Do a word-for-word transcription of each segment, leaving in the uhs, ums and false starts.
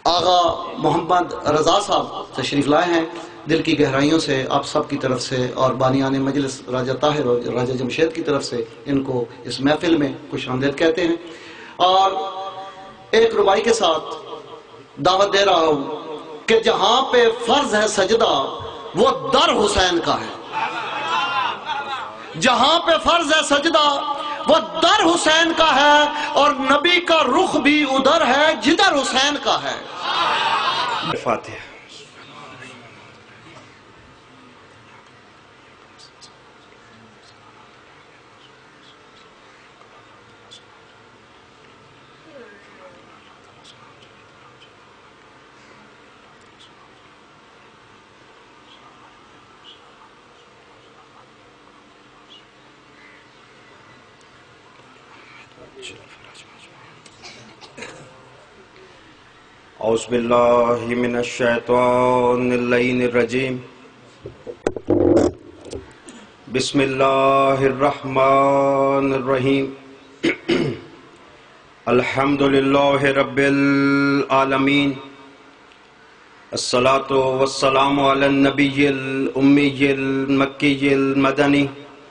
آغا محمد رضا صاحب تشریف لائے ہیں، دل کی گہرائیوں سے آپ سب کی طرف سے اور بانیان مجلس راجہ طاہر اور راجہ جمشید کی طرف سے ان کو اس محفل میں خوش آمدید کہتے ہیں، اور ایک ربائی کے ساتھ دعوت دے رہا ہوں کہ جہاں پہ فرض ہے سجدہ وہ در حسین کا ہے، جہاں پہ فرض ہے سجدہ وہ در حسین کا ہے، اور نبی کا رخ بھی ادھر ہے جدھر حسین کا ہے۔ فاتحہ۔ اعوذ باللہ من الشیطان اللعین الرجیم، بسم اللہ الرحمن الرحیم، الحمدللہ رب العالمین، الصلاة والسلام علی النبی الامی المکی المدنی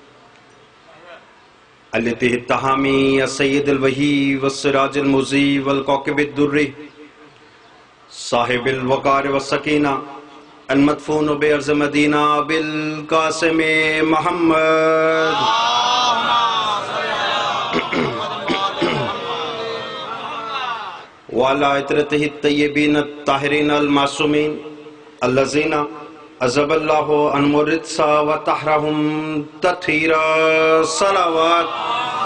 الذی التحامی السید الوحی والسراج المضی والکوکب الدری صاحب الوقار والسکینہ المدفون بعرض مدینہ بالقاسم محمد وعلی عطرتہ الطیبین الطاہرین المعصومین الذین عذب اللہ عنہم الرجس وطہرہم تطہیرا، صلوات۔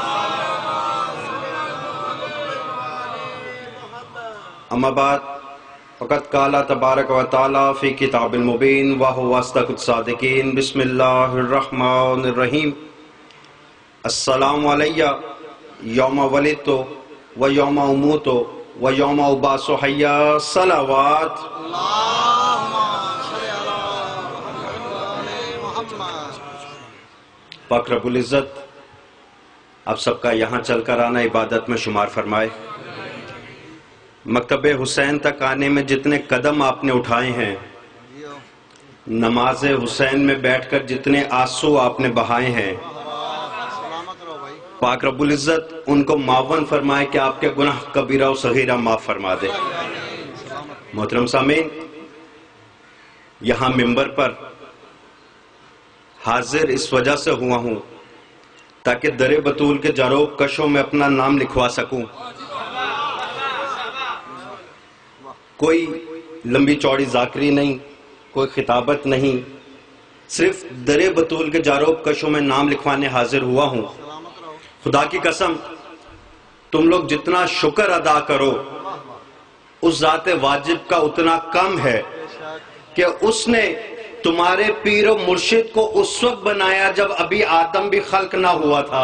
اما بعد فقط قال تبارک و تعالی فی کتاب المبین وہو اصدق الصادقین، بسم اللہ الرحمن الرحیم، السلام علیہ یوم ولدت و یوم اموت و یوم ابعث حیا، صلوات۔ پاک رب العزت آپ سب کا یہاں چل کر آنا عبادت میں شمار فرمائے۔ مکتب حسین تک آنے میں جتنے قدم آپ نے اٹھائے ہیں، نماز حسین میں بیٹھ کر جتنے آنسو آپ نے بہائے ہیں، پاک رب العزت ان کو معاون فرمائے کہ آپ کے گناہ کبیرہ و صغیرہ معاف فرما دے۔ محترم سامعین، یہاں منبر پر حاضر اس وجہ سے ہوا ہوں تاکہ در بطول کے جاروب کشوں میں اپنا نام لکھوا سکوں۔ کوئی لمبی چوڑی ذاکری نہیں، کوئی خطابت نہیں، صرف در بطول کے جاروب کشوں میں نام لکھوانے حاضر ہوا ہوں۔ خدا کی قسم تم لوگ جتنا شکر ادا کرو اس ذات واجب کا اتنا کم ہے کہ اس نے تمہارے پیر و مرشد کو اس وقت بنایا جب ابھی آدم بھی خلق نہ ہوا تھا۔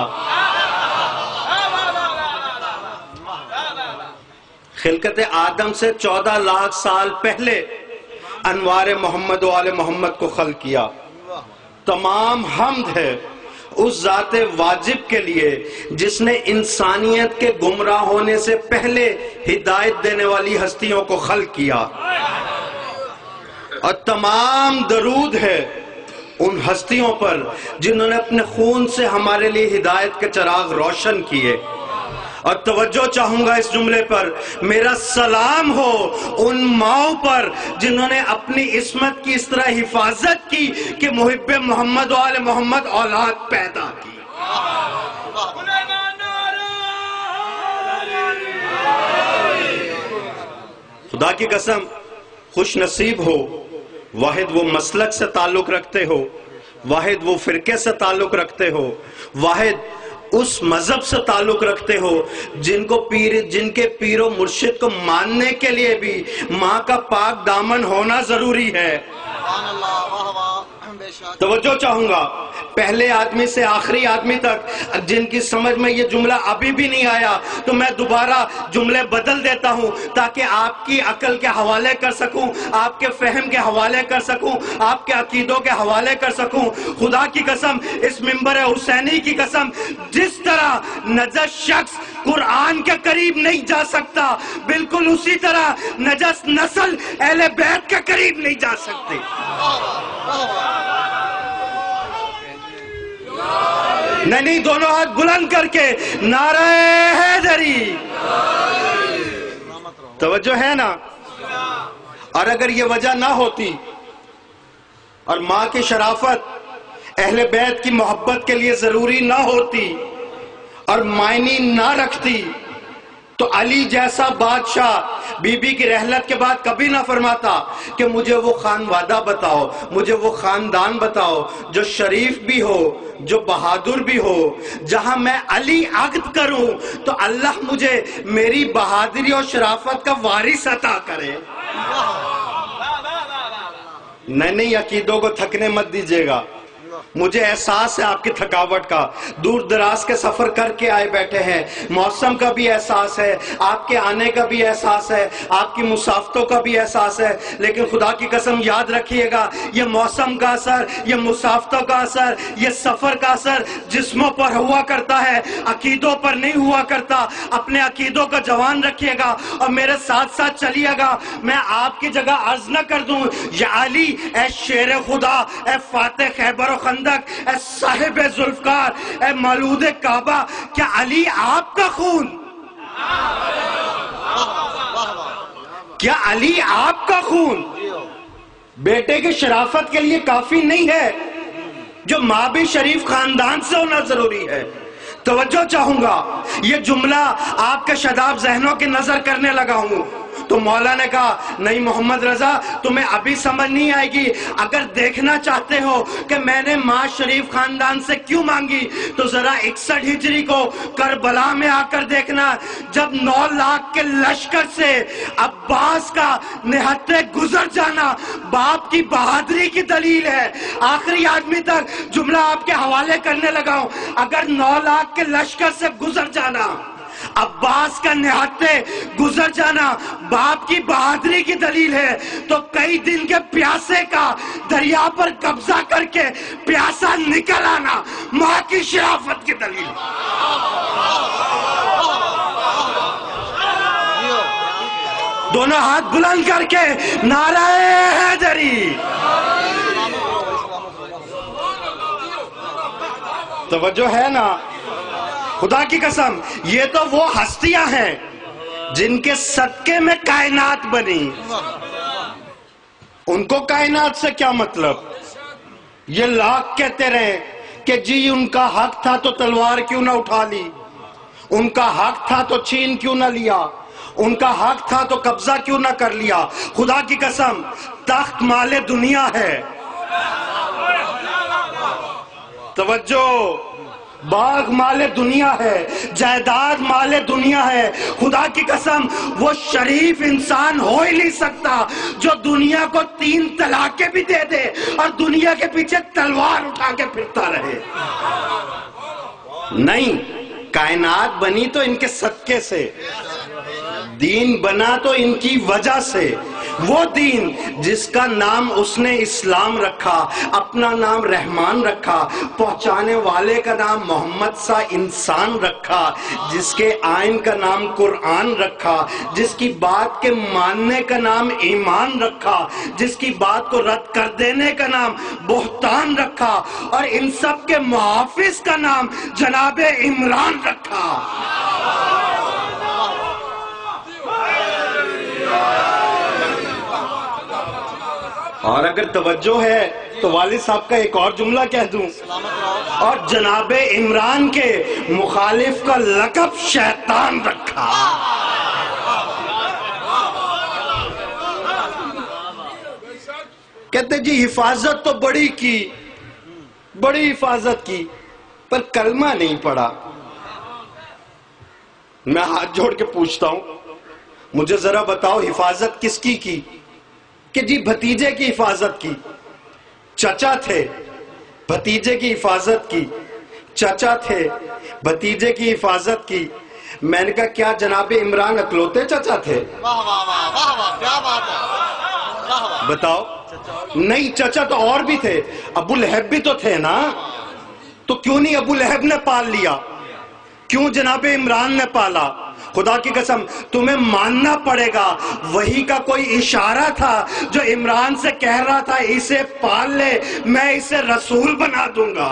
خلقت آدم سے چودہ لاکھ سال پہلے انوار محمد و آل محمد کو خلق کیا۔ تمام حمد ہے اس ذات واجب کے لیے جس نے انسانیت کے گمراہ ہونے سے پہلے ہدایت دینے والی ہستیوں کو خلق کیا، اور تمام درود ہے ان ہستیوں پر جنہوں نے اپنے خون سے ہمارے لیے ہدایت کے چراغ روشن کیے۔ اور توجہ چاہوں گا اس جملے پر، میرا سلام ہو ان ماؤں پر جنہوں نے اپنی عصمت کی اس طرح حفاظت کی کہ محب محمد و آل محمد اولاد پیدا کی۔ خدا کی قسم خوش نصیب ہو، واحد وہ مسلک سے تعلق رکھتے ہو، واحد وہ فرقے سے تعلق رکھتے ہو، واحد اس مذہب سے تعلق رکھتے ہو جن کو پیر جن کے پیر و مرشد کو ماننے کے لیے بھی ماں کا پاک دامن ہونا ضروری ہے۔ توجہ چاہوں گا، پہلے آدمی سے آخری آدمی تک جن کی سمجھ میں یہ جملہ ابھی بھی نہیں آیا تو میں دوبارہ جملے بدل دیتا ہوں تاکہ آپ کی عقل کے حوالے کر سکوں، آپ کے فہم کے حوالے کر سکوں، آپ کے عقیدوں کے حوالے کر سکوں۔ خدا کی قسم، اس منبر حسینی کی قسم، جس طرح نجس شخص قرآن کے قریب نہیں جا سکتا، بالکل اسی طرح نجس نسل اہل بیت کے قریب نہیں جا سکتے۔ نہیں نہیں، دونوں ہاتھ بلند کر کے نعرہ حیدری، توجہ ہے نا؟ اور اگر یہ وجہ نہ ہوتی اور ماں کی شرافت اہل بیت کی محبت کے لیے ضروری نہ ہوتی اور معنی نہ رکھتی تو علی جیسا بادشاہ بی بی کی رحلت کے بعد کبھی نہ فرماتا کہ مجھے وہ خانوادہ بتاؤ، مجھے وہ خاندان بتاؤ جو شریف بھی ہو، جو بہادر بھی ہو، جہاں میں علی عقد کروں تو اللہ مجھے میری بہادری اور شرافت کا وارث عطا کرے۔ نہیں نہیں، عقیدوں کو تھکنے مت دیجیے گا، مجھے احساس ہے آپ کی تھکاوٹ کا، دور دراز کے سفر کر کے آئے بیٹھے ہیں، موسم کا بھی احساس ہے، آپ کے آنے کا بھی احساس ہے، آپ کی مسافتوں کا بھی احساس ہے، لیکن خدا کی قسم یاد رکھیے گا، یہ موسم کا اثر، یہ مسافتوں کا اثر، یہ سفر کا اثر جسموں پر ہوا کرتا ہے، عقیدوں پر نہیں ہوا کرتا۔ اپنے عقیدوں کا جوان رکھیے گا اور میرے ساتھ ساتھ چلیے گا۔ میں آپ کی جگہ عرض نہ کر دوں، یا علی اے شیر خدا، اے فاتح خیبر و خندق، اے صاحب ذوالفقار، اے مولود کعبہ، کیا علی آپ کا خون؟ کیا علی آپ کا خون بیٹے کی شرافت کے لیے کافی نہیں ہے جو ماں بھی شریف خاندان سے ہونا ضروری ہے؟ توجہ چاہوں گا، یہ جملہ آپ کے شاداب ذہنوں کی نظر کرنے لگا ہوں تو مولا نے کہا نہیں محمد رضا، تمہیں ابھی سمجھ نہیں آئے گی، اگر دیکھنا چاہتے ہو کہ میں نے ماں شریف خاندان سے کیوں مانگی تو ذرا اکسٹھ ہجری کو کربلا میں آ کر دیکھنا، جب نو لاکھ کے لشکر سے عباس کا نہتے گزر جانا باپ کی بہادری کی دلیل ہے۔ آخری آدمی تک جملہ آپ کے حوالے کرنے لگا ہوں، اگر نو لاکھ کے لشکر سے گزر جانا، عباس کا نہتے گزر جانا باپ کی بہادری کی دلیل ہے تو کئی دن کے پیاسے کا دریا پر قبضہ کر کے پیاسا نکل آنا ماں کی شرافت کی دلیل۔ دونوں ہاتھ بلند کر کے نعرہ حیدری، توجہ ہے نا؟ خدا کی قسم، یہ تو وہ ہستیاں ہیں جن کے صدقے میں کائنات بنی۔ ان کو کائنات سے کیا مطلب؟ یہ لاکھ کہتے رہے کہ جی ان کا حق تھا تو تلوار کیوں نہ اٹھا لی، ان کا حق تھا تو چھین کیوں نہ لیا، ان کا حق تھا تو قبضہ کیوں نہ کر لیا۔ خدا کی قسم، تخت مال دنیا ہے، توجہ، باغ مال دنیا ہے، جائیداد مال دنیا ہے۔ خدا کی قسم، وہ شریف انسان ہو ہی نہیں سکتا جو دنیا کو تین طلاقیں بھی دے دے اور دنیا کے پیچھے تلوار اٹھا کے پھرتا رہے۔ نہیں، کائنات بنی تو ان کے صدقے سے، دین بنا تو ان کی وجہ سے۔ وہ دین جس کا نام اس نے اسلام رکھا، اپنا نام رحمان رکھا، پہنچانے والے کا نام محمد سا انسان رکھا، جس کے آئین کا نام قرآن رکھا، جس کی بات کے ماننے کا نام ایمان رکھا، جس کی بات کو رد کر دینے کا نام بہتان رکھا، اور ان سب کے محافظ کا نام جناب عمران رکھا۔ اور اگر توجہ ہے تو والد صاحب کا ایک اور جملہ کہہ دوں، اور جناب عمران کے مخالف کا لقب شیطان رکھا۔ کہتے جی حفاظت تو بڑی کی، بڑی حفاظت کی، پر کلمہ نہیں پڑھا۔ میں ہاتھ جوڑ کے پوچھتا ہوں، مجھے ذرا بتاؤ حفاظت کس کی کی؟ کہ جی بھتیجے کی حفاظت کی، چچا تھے، بھتیجے کی حفاظت کی، چچا تھے، بھتیجے کی حفاظت کی۔ میں نے کہا کیا جناب عمران اکلوتے چچا تھے؟ بتاؤ، نہیں چچا تو اور بھی تھے، ابو لہب بھی تو تھے نا، تو کیوں نہیں ابو لہب نے پال لیا؟ کیوں جناب عمران نے پالا؟ خدا کی قسم تمہیں ماننا پڑے گا، وہی کا کوئی اشارہ تھا جو عمران سے کہہ رہا تھا اسے پال لے، میں اسے رسول بنا دوں گا۔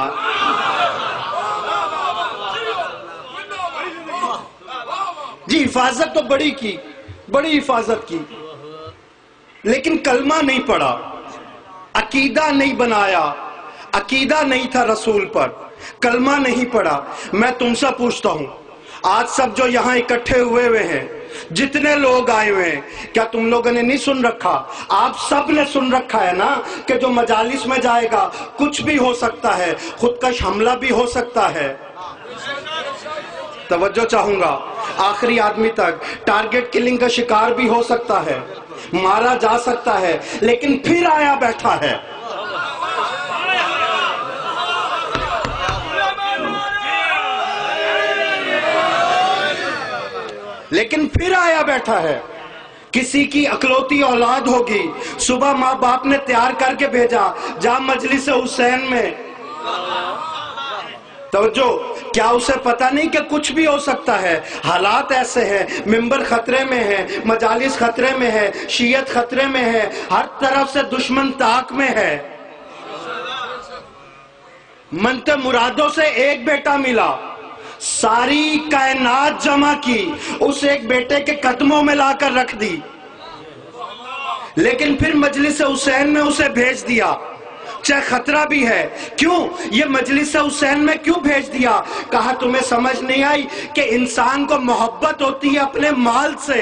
جی حفاظت تو بڑی کی، بڑی حفاظت کی، لیکن کلمہ نہیں پڑھا، عقیدہ نہیں بنایا، عقیدہ نہیں تھا رسول پر، کلمہ نہیں پڑھا۔ میں تم سے پوچھتا ہوں، آج سب جو یہاں اکٹھے ہوئے ہوئے ہیں، جتنے لوگ آئے ہوئے ہیں، کیا تم لوگوں نے نہیں سن رکھا؟ آپ سب نے سن رکھا ہے نا کہ جو مجالس میں جائے گا کچھ بھی ہو سکتا ہے، خودکش حملہ بھی ہو سکتا ہے۔ توجہ چاہوں گا، آخری آدمی تک ٹارگٹ کلنگ کا شکار بھی ہو سکتا ہے، مارا جا سکتا ہے، لیکن پھر آیا بیٹھا ہے۔ لیکن پھر آیا بیٹھا ہے۔ کسی کی اکلوتی اولاد ہوگی، صبح ماں باپ نے تیار کر کے بھیجا، جا مجلس حسین میں۔ توجہ، کیا اسے پتہ نہیں کہ کچھ بھی ہو سکتا ہے؟ حالات ایسے ہیں، ممبر خطرے میں ہے، مجالس خطرے میں ہے، شیعت خطرے میں ہے، ہر طرف سے دشمن طاق میں ہے۔ منت مرادوں سے ایک بیٹا ملا، ساری کائنات جمع کی، اس ایک بیٹے کے قدموں میں لا کر رکھ دی، لیکن پھر مجلس حسین میں اسے بھیج دیا، چاہے خطرہ بھی ہے۔ کیوں یہ مجلس حسین میں کیوں بھیج دیا؟ کہا تمہیں سمجھ نہیں آئی کہ انسان کو محبت ہوتی ہے اپنے مال سے،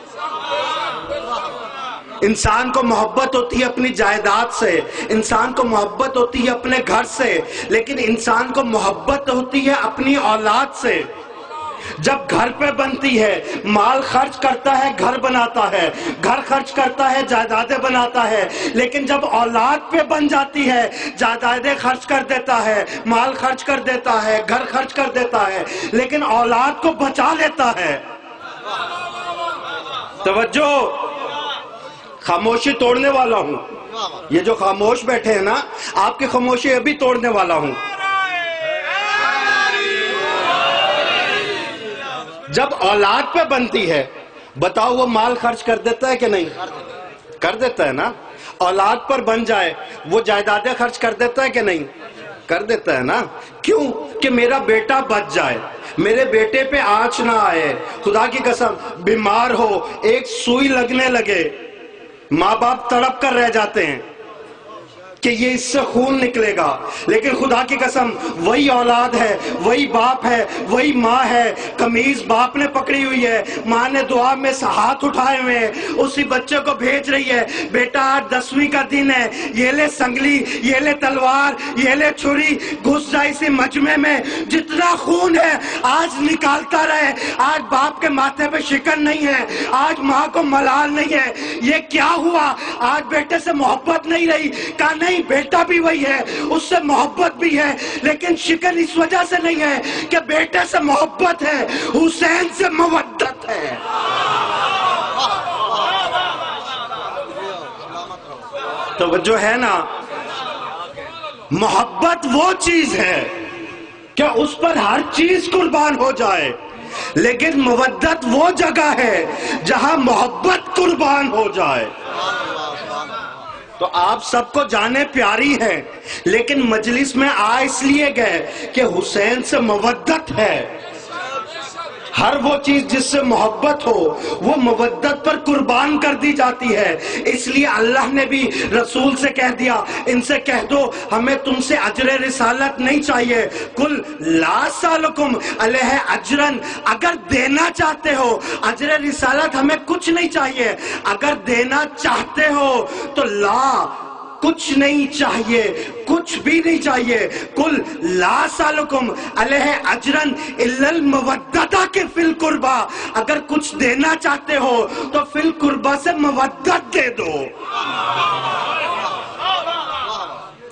انسان کو محبت ہوتی ہے اپنی جائیداد سے، انسان کو محبت ہوتی ہے اپنے گھر سے، لیکن انسان کو محبت ہوتی ہے اپنی اولاد سے۔ جب گھر پہ بنتی ہے، مال خرچ کرتا ہے، گھر بناتا ہے، گھر خرچ کرتا ہے، جائیدادیں بناتا ہے، لیکن جب اولاد پہ بن جاتی ہے، جائیدادیں خرچ کر دیتا ہے، مال خرچ کر دیتا ہے، گھر خرچ کر دیتا ہے، لیکن اولاد کو بچا لیتا ہے۔ توجہ، خاموشی توڑنے والا ہوں، یہ جو خاموش بیٹھے ہیں نا، آپ کی خاموشی ابھی توڑنے والا ہوں۔ جب اولاد پہ بنتی ہے، بتاؤ وہ مال خرچ کر دیتا ہے کہ نہیں؟ کر دیتا ہے نا۔ اولاد پر بن جائے، وہ جائیدادیں خرچ کر دیتا ہے کہ نہیں؟ کر دیتا ہے نا۔ کیوں؟ کہ میرا بیٹا بچ جائے، میرے بیٹے پہ آنچ نہ آئے۔ خدا کی قسم بیمار ہو، ایک سوئی لگنے لگے، ماں باپ تڑپ کر رہ جاتے ہیں کہ یہ اس سے خون نکلے گا، لیکن خدا کی قسم وہی اولاد ہے، وہی باپ ہے، وہی ماں ہے، قمیض باپ نے پکڑی ہوئی ہے، ماں نے دعا میں ہاتھ اٹھائے ہوئے ہیں، اسی بچے کو بھیج رہی ہے، بیٹا آج دسویں کا دن ہے، یہ لے سنگلی، یہ لے تلوار، یہ لے چھری، گھس جا اسی مجمع میں، جتنا خون ہے آج نکالتا رہے۔ آج باپ کے ماتھے پہ شکن نہیں ہے، آج ماں کو ملال نہیں ہے۔ یہ کیا ہوا؟ آج بیٹے سے محبت نہیں رہی۔ کہا نہیں، بیٹا بھی وہی ہے، اس سے محبت بھی ہے، لیکن شکن اس وجہ سے نہیں ہے کہ بیٹے سے محبت ہے، حسین سے مودت ہے۔ توجہ ہے نا؟ محبت وہ چیز ہے کہ اس پر ہر چیز قربان ہو جائے، لیکن مودت وہ جگہ ہے جہاں محبت قربان ہو جائے۔ تو آپ سب کو جانے پیاری ہیں، لیکن مجلس میں آ اس لیے گئے کہ حسین سے مودت ہے۔ ہر وہ چیز جس سے محبت ہو وہ مودت پر قربان کر دی جاتی ہے۔ اس لیے اللہ نے بھی رسول سے کہہ دیا، ان سے کہہ دو ہمیں تم سے اجر رسالت نہیں چاہیے، کل لا سالکم علیہ اجرن، اگر دینا چاہتے ہو اجر رسالت ہمیں کچھ نہیں چاہیے، اگر دینا چاہتے ہو تو لا، کچھ نہیں چاہیے، کچھ بھی نہیں چاہیے، کل لا سالکم علیہ اجرن الا المودتہ کے فی القربہ، اگر کچھ دینا چاہتے ہو تو فی القربہ سے مودت دے دو۔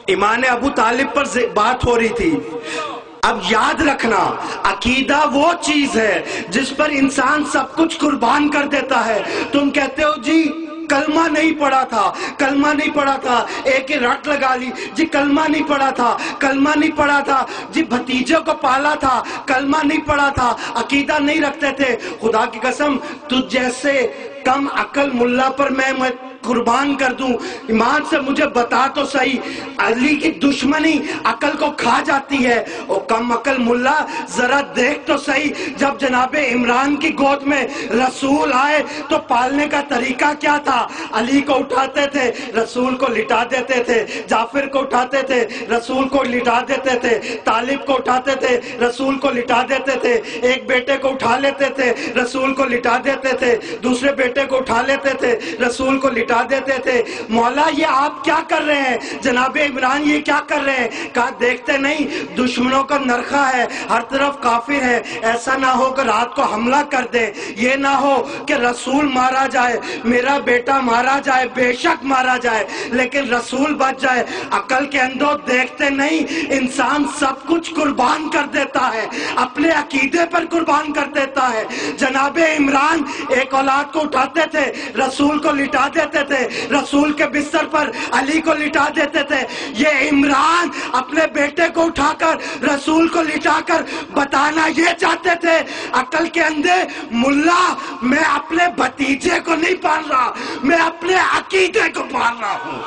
ایمان ابو طالب پر بات ہو رہی تھی. اب یاد رکھنا عقیدہ وہ چیز ہے جس پر انسان سب کچھ قربان کر دیتا ہے. تم کہتے ہو جی کلمہ نہیں پڑھا تھا, کلمہ نہیں پڑھا تھا, ایک ہی رٹ لگا لی جی کلمہ نہیں پڑھا تھا, کلمہ نہیں پڑھا تھا, جی بھتیجے کو پالا تھا, کلمہ نہیں پڑھا تھا, عقیدہ نہیں رکھتے تھے. خدا کی قسم تجھ جیسے کم عقل ملا پر میں میں قربان کر دوں. ایمان سے مجھے بتا تو صحیح, علی کی دشمنی عقل کو کھا جاتی ہے. او کم عقل ملا ذرا دیکھ تو صحیح, جب جناب عمران کی گود میں رسول آئے تو پالنے کا طریقہ کیا تھا؟ علی کو اٹھاتے تھے, رسول کو لٹا دیتے تھے, جعفر کو اٹھاتے تھے, رسول کو لٹا دیتے تھے, طالب کو اٹھاتے تھے, رسول کو لٹا دیتے تھے, ایک بیٹے کو اٹھا لیتے تھے, رسول کو لٹا دیتے تھے, دوسرے بیٹے کو اٹھا لیتے تھے, رسول کو لٹا دیتے تھے. مولا یہ آپ کیا کر رہے ہیں؟ جناب عمران یہ کیا کر رہے ہیں؟ کہا دیکھتے نہیں دشمنوں کا نرخہ ہے, ہر طرف کافر ہے, ایسا نہ ہو کہ رات کو حملہ کر دے, یہ نہ ہو کہ رسول مارا جائے, میرا بیٹا مارا جائے, بے شک مارا جائے لیکن رسول بچ جائے. عقل کے اندر دیکھتے نہیں انسان سب کچھ قربان کر دیتا ہے, اپنے عقیدے پر قربان کر دیتا ہے. جناب عمران ایک اولاد کو اٹھاتے تھے, رسول کو لٹا دیتے تھے, رسول کے بستر پر علی کو لٹا دیتے تھے. یہ عمران اپنے بیٹے کو اٹھا کر رسول کو لٹا کر بتانا یہ چاہتے تھے عقل کے اندھے ملا میں اپنے بھتیجے کو نہیں پال رہا, میں اپنے عقیدے کو پال رہا ہوں.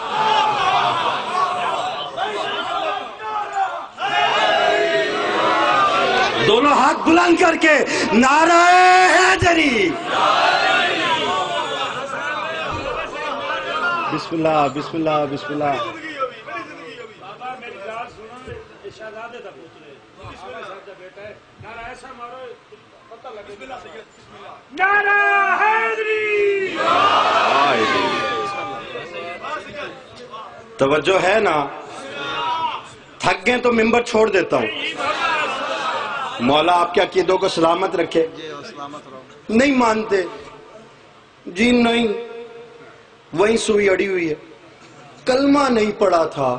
دونوں ہاتھ بلند کر کے نعرہ حیدری. بسم اللہ بسم اللہ بسم اللہ. توجہ ہے نا, تھک گئے تو ممبر چھوڑ دیتا ہوں. مولا آپ کے عقیدوں کو سلامت رکھے. نہیں مانتے جی, نہیں وہیں سوئی اڑی ہوئی ہے, کلمہ نہیں پڑھا تھا,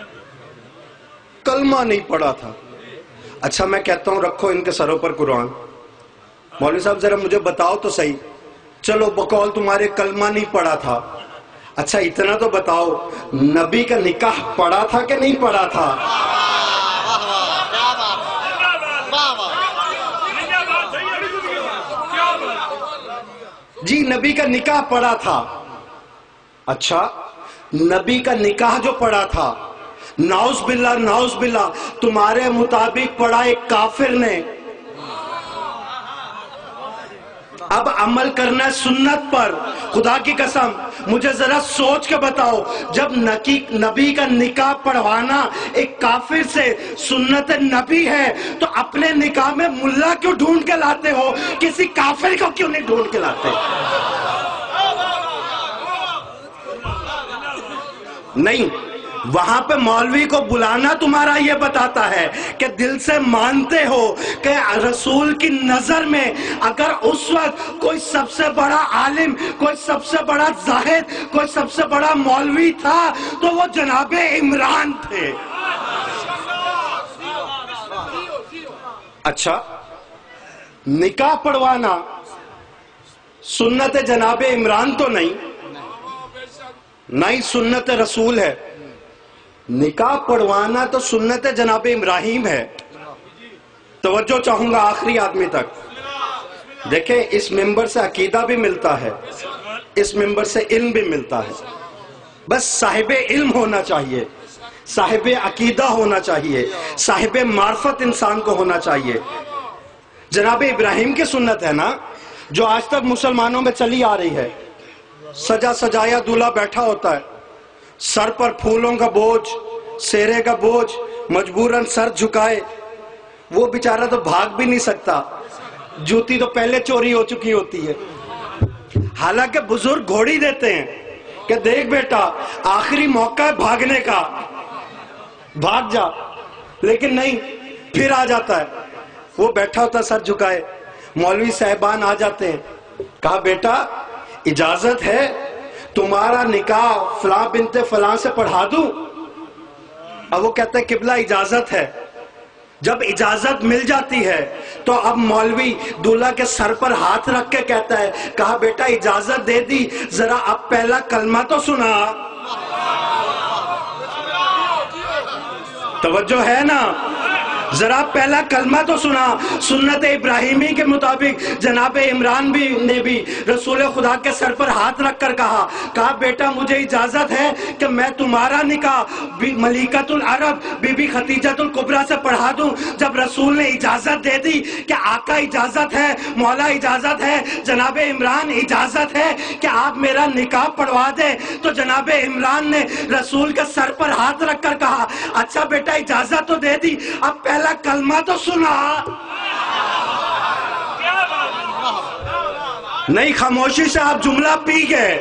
کلمہ نہیں پڑھا تھا. اچھا میں کہتا ہوں رکھو ان کے سروں پر قرآن. مولوی صاحب ذرا مجھے بتاؤ تو صحیح, چلو بقول تمہارے کلمہ نہیں پڑھا تھا, اچھا اتنا تو بتاؤ نبی کا نکاح پڑھا تھا کہ نہیں پڑھا تھا؟ جی نبی کا نکاح پڑھا تھا. اچھا نبی کا نکاح جو پڑھا تھا, نعوذ باللہ نعوذ باللہ تمہارے مطابق پڑھا ایک کافر نے, اب عمل کرنا ہے سنت پر. خدا کی قسم مجھے ذرا سوچ کے بتاؤ, جب نبی کا نکاح پڑھوانا ایک کافر سے سنت نبی ہے تو اپنے نکاح میں ملا کیوں ڈھونڈ کے لاتے ہو, کسی کافر کو کیوں نہیں ڈھونڈ کے لاتے؟ نہیں, وہاں پہ مولوی کو بلانا تمہارا یہ بتاتا ہے کہ دل سے مانتے ہو کہ رسول کی نظر میں اگر اس وقت کوئی سب سے بڑا عالم, کوئی سب سے بڑا زاہد, کوئی سب سے بڑا مولوی تھا تو وہ جناب عمران تھے. اچھا نکاح پڑھوانا سنت جناب عمران تو نہیں, نہیں سنت رسول ہے. نکاح پڑھوانا تو سنت جناب ابراہیم ہے. توجہ چاہوں گا آخری آدمی تک. دیکھیں اس ممبر سے عقیدہ بھی ملتا ہے, اس ممبر سے علم بھی ملتا ہے. بس صاحب علم ہونا چاہیے, صاحب عقیدہ ہونا چاہیے, صاحب معرفت انسان کو ہونا چاہیے. جناب ابراہیم کی سنت ہے نا جو آج تک مسلمانوں میں چلی آ رہی ہے. سجا سجایا دولہا بیٹھا ہوتا ہے, سر پر پھولوں کا بوجھ, سیرے کا بوجھ, مجبوراً سر جھکائے. وہ بیچارہ تو بھاگ بھی نہیں سکتا, جوتی تو پہلے چوری ہو چکی ہوتی ہے. حالانکہ بزرگ گھوڑی دیتے ہیں کہ دیکھ بیٹا آخری موقع ہے بھاگنے کا, بھاگ جا, لیکن نہیں, پھر آ جاتا ہے. وہ بیٹھا ہوتا سر جھکائے, مولوی صاحبان آ جاتے ہیں, کہا بیٹا اجازت ہے تمہارا نکاح فلاں بنت فلاں سے پڑھا دوں؟ اب وہ کہتا ہے قبلہ اجازت ہے. جب اجازت مل جاتی ہے تو اب مولوی دولہا کے سر پر ہاتھ رکھ کے کہتا ہے, کہا بیٹا اجازت دے دی, ذرا اب پہلا کلمہ تو سنا. توجہ ہے نا, ذرا پہلا کلمہ تو سنا. سنت ابراہیمی کے مطابق جناب عمران بھی نے بھی رسول خدا کے سر پر ہاتھ رکھ کر کہا کہا بیٹا مجھے اجازت ہے کہ میں تمہارا نکاح ملیکۃ العرب بی بی خدیجۃ الکبریٰ سے پڑھا دوں. جب رسول نے اجازت دے دی کہ آقا اجازت ہے, مولا اجازت ہے, جناب عمران اجازت ہے کہ آپ میرا نکاح پڑھوا دیں, تو جناب عمران نے رسول کے سر پر ہاتھ رکھ کر کہا اچھا بیٹا اجازت تو دے دی, اب پہلا کلمہ تو سنا. نہیں, خاموشی سے آپ جملہ پی گئے.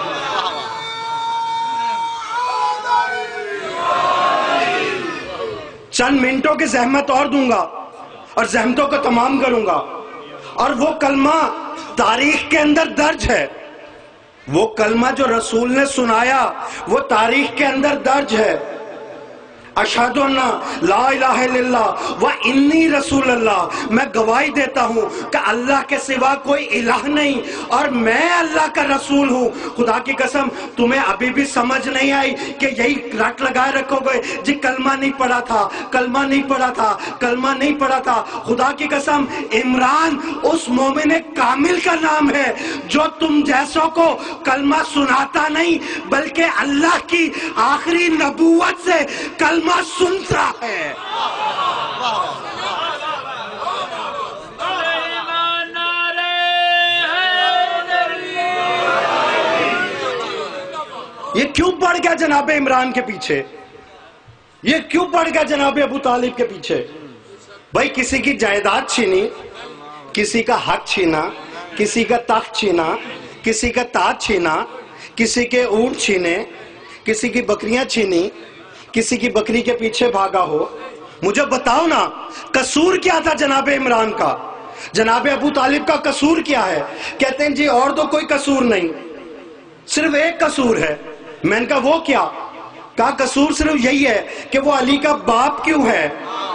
چند منٹوں کی زحمت اور دوں گا اور زحمتوں کو تمام کروں گا, اور وہ کلمہ تاریخ کے اندر درج ہے. وہ کلمہ جو رسول نے سنایا وہ تاریخ کے اندر درج ہے. اشہد ان لا الہ الا اللہ و انی رسول اللہ, میں گواہی دیتا ہوں کہ اللہ کے سوا کوئی الہ نہیں اور میں اللہ کا رسول ہوں. خدا کی قسم تمہیں ابھی بھی سمجھ نہیں آئی کہ یہی رٹ لگائے رکھو گے جی کلمہ نہیں پڑھا تھا, کلمہ نہیں پڑھا تھا, کلمہ نہیں پڑھا تھا. خدا کی قسم عمران اس مومن کامل کا نام ہے جو تم جیسوں کو کلمہ سناتا نہیں بلکہ اللہ کی آخری نبوت سے کلمہ سنتا ہے. یہ کیوں پڑ گیا جناب عمران کے پیچھے, یہ کیوں پڑ گیا جناب ابو طالب کے پیچھے؟ بھائی کسی کی جائیداد چھینی, کسی کا حق چھینا, کسی کا تخت چھینا, کسی کا تاج چھینا, کسی کے اونٹ چھینے, کسی کی بکریاں چھینی, کسی کی بکری کے پیچھے بھاگا ہو. مجھے بتاؤ نا قصور کیا تھا جناب عمران کا, جناب ابو طالب کا قصور کیا ہے؟ کہتے ہیں جی اور تو کوئی قصور نہیں, صرف ایک قصور ہے. میں نے کہا وہ کیا؟ کہا قصور صرف یہی ہے کہ وہ علی کا باپ کیوں ہے,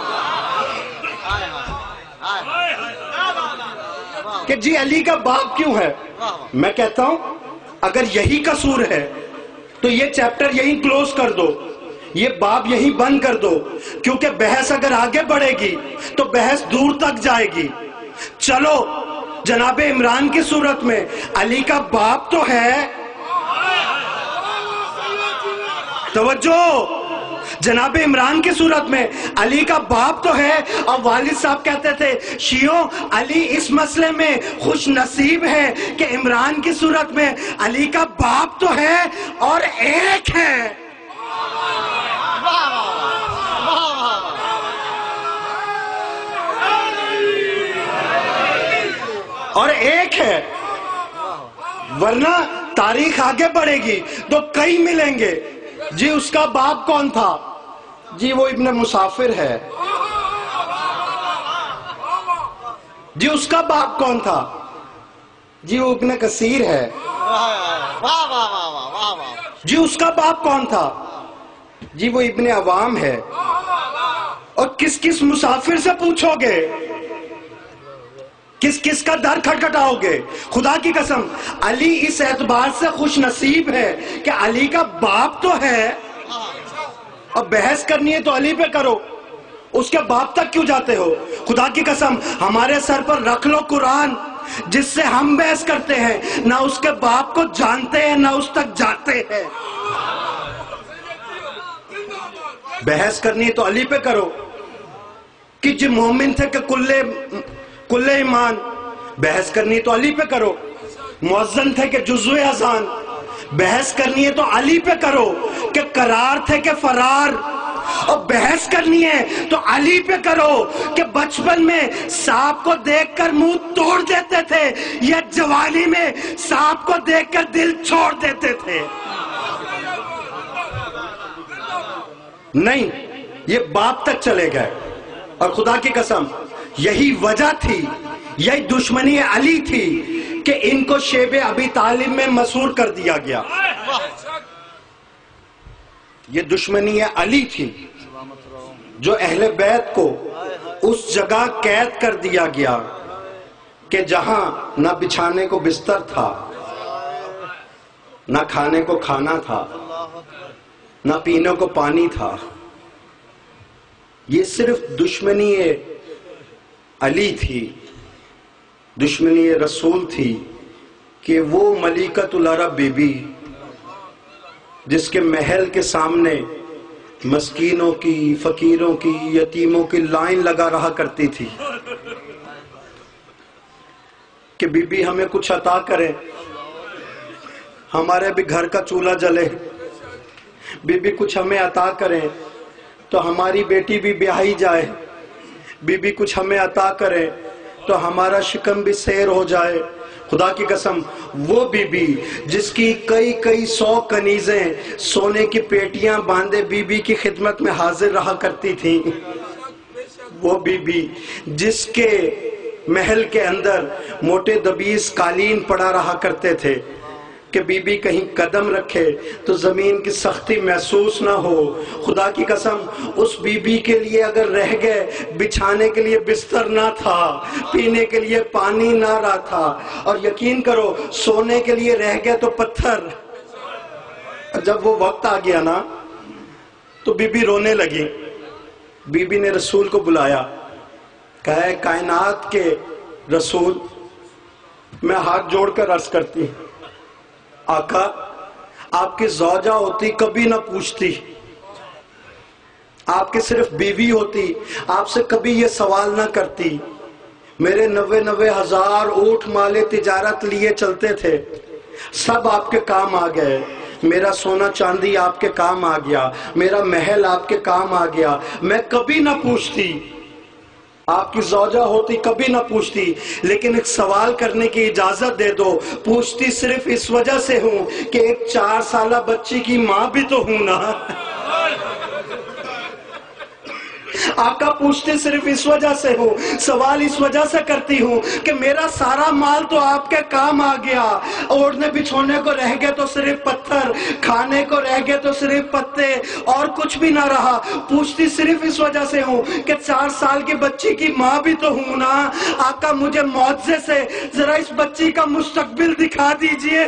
کہ جی علی کا باپ کیوں ہے. میں کہتا ہوں اگر یہی قصور ہے تو یہ چیپٹر یہیں کلوز کر دو, یہ باب یہیں بند کر دو, کیونکہ بحث اگر آگے بڑھے گی تو بحث دور تک جائے گی. چلو جناب عمران کی صورت میں علی کا باپ تو ہے, توجہ, جناب عمران کی صورت میں علی کا باپ تو ہے, اور والد صاحب کہتے تھے شیعوں علی اس مسئلے میں خوش نصیب ہے کہ عمران کی صورت میں علی کا باپ تو ہے اور ایک ہے. اور ایک ہے, ورنہ تاریخ آگے بڑھے گی تو کئی ملیں گے. جی اس کا باپ کون تھا؟ جی وہ ابن مسافر ہے. جی اس کا باپ کون تھا؟ جی وہ ابن کثیر ہے. جی اس کا باپ کون تھا؟ جی وہ ابن عوام ہے. اور کس کس مسافر سے پوچھو گے, کس کس کا در کھٹکھٹاؤ گے؟ خدا کی قسم علی اس اعتبار سے خوش نصیب ہے کہ علی کا باپ تو ہے. اب بحث کرنی ہے تو علی پہ کرو, اس کے باپ تک کیوں جاتے ہو؟ خدا کی قسم ہمارے سر پر رکھ لو قرآن جس سے ہم بحث کرتے ہیں, نہ اس کے باپ کو جانتے ہیں نہ اس تک جاتے ہیں. بحث کرنی ہے تو علی پہ کرو کہ جو مومن تھے کہ کلے کل ایمان. بحث کرنی ہے تو علی پہ کرو. مؤذن تھے کہ جزو اذان. بحث کرنی ہے تو علی پہ کرو کہ قرار تھے کہ فرار. اور بحث کرنی ہے تو علی پہ کرو کہ بچپن میں سانپ کو دیکھ کر منہ توڑ دیتے تھے یا جوانی میں سانپ کو دیکھ کر دل چھوڑ دیتے تھے. نہیں, یہ باپ تک چلے گئے. اور خدا کی قسم یہی وجہ تھی, یہی دشمنی علی تھی کہ ان کو شیب ابی طالب میں مسحور کر دیا گیا. یہ دشمنی علی تھی جو اہل بیت کو اس جگہ قید کر دیا گیا کہ جہاں نہ بچھانے کو بستر تھا، نہ کھانے کو کھانا تھا، نہ پینے کو پانی تھا. یہ صرف دشمنی علی تھی، دشمنی رسول تھی کہ وہ ملکۃ العرب بی بی جس کے محل کے سامنے مسکینوں کی، فقیروں کی، یتیموں کی لائن لگا رہا کرتی تھی کہ بی بی ہمیں کچھ عطا کرے، ہمارے بھی گھر کا چولہا جلے، بی بی کچھ ہمیں عطا کرے تو ہماری بیٹی بھی بیاہی جائے، بی بی کچھ ہمیں عطا کرے تو ہمارا شکم بھی سیر ہو جائے. خدا کی قسم وہ بی بی جس کی کئی کئی سو کنیزیں سونے کی پیٹیاں باندھے بی بی کی خدمت میں حاضر رہا کرتی تھیں، وہ بی بی جس کے محل کے اندر موٹے دبیز قالین پڑا رہا کرتے تھے کہ بی بی کہیں قدم رکھے تو زمین کی سختی محسوس نہ ہو. خدا کی قسم اس بی بی کے لیے اگر رہ گئے بچھانے کے لیے بستر نہ تھا، پینے کے لیے پانی نہ رہا تھا، اور یقین کرو سونے کے لیے رہ گئے تو پتھر. جب وہ وقت آ گیا نا تو بی بی رونے لگی. بی بی نے رسول کو بلایا، کہا ہے کائنات کے رسول میں ہاتھ جوڑ کر عرض کرتی ہوں، آقا آپ کی زوجہ ہوتی کبھی نہ پوچھتی، آپ کے صرف بیوی ہوتی آپ سے کبھی یہ سوال نہ کرتی. میرے نوے نوے ہزار اونٹ مالے تجارت لیے چلتے تھے، سب آپ کے کام آ گئے. میرا سونا چاندی آپ کے کام آ گیا، میرا محل آپ کے کام آ گیا، میں کبھی نہ پوچھتی. آپ کی زوجہ ہوتی کبھی نہ پوچھتی، لیکن ایک سوال کرنے کی اجازت دے دو. پوچھتی صرف اس وجہ سے ہوں کہ ایک چار سالہ بچی کی ماں بھی تو ہوں نا. آقا پوچھتے صرف اس وجہ سے ہوں، سوال اس وجہ سے کرتی ہوں کہ میرا سارا مال تو آپ کے کام آ گیا، اوڑھنے بچھونے کو رہ گئے تو صرف پتھر، کھانے کو رہ گئے تو صرف پتے، اور کچھ بھی نہ رہا. پوچھتی صرف اس وجہ سے ہوں کہ چار سال کی بچی کی ماں بھی تو ہوں نا. آقا مجھے معجزے سے ذرا اس بچی کا مستقبل دکھا دیجئے